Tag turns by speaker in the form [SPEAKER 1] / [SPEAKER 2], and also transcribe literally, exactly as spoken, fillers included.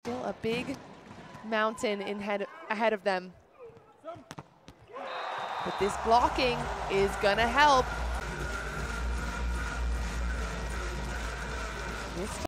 [SPEAKER 1] still a big mountain in head, ahead of them. But this blocking is gonna help. This